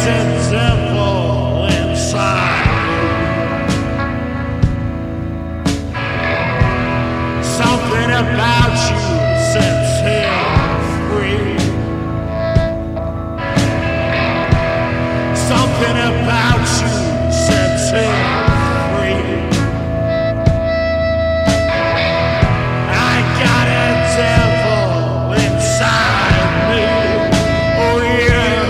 a devil inside. Something about you sets him free. Something about you sets him free. I got a devil inside me. Oh yeah.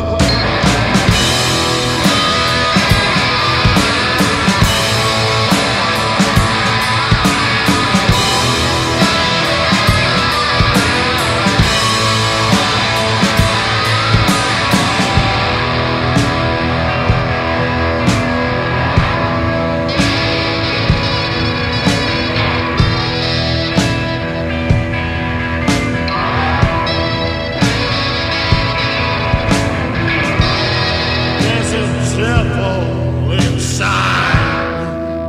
Devil inside.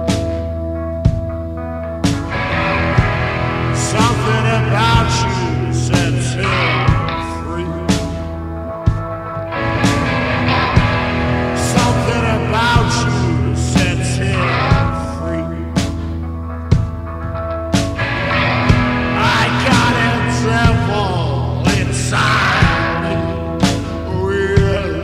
Something about you sets him free. Something about you sets him free. I got a devil inside me. Oh yeah.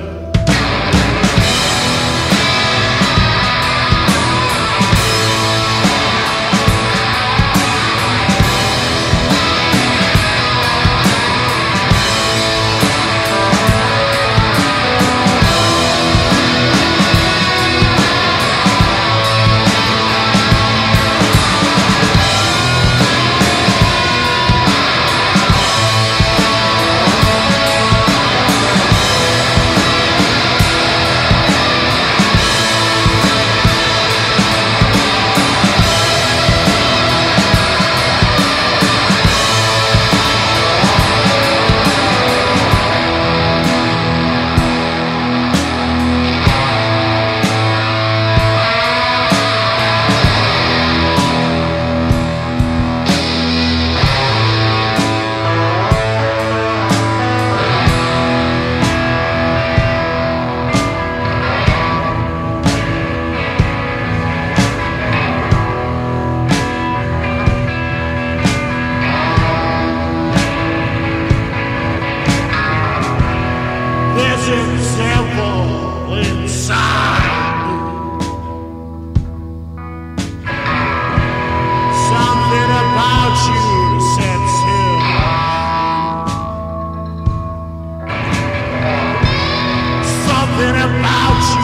There's a devil inside me. Something about you sets him free. Something about you